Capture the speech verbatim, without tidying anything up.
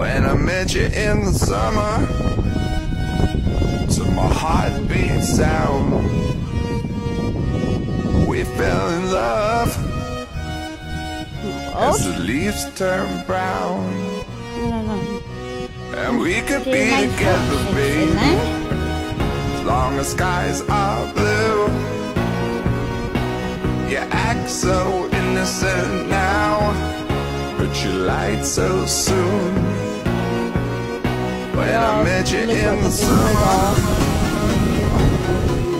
When I met you in the summer, to my heartbeat sound, we fell in love as the leaves turn brown. And we could be together, babe, as long as skies are blue. You act so innocent now, but you lied so soon. When I met you in the summer,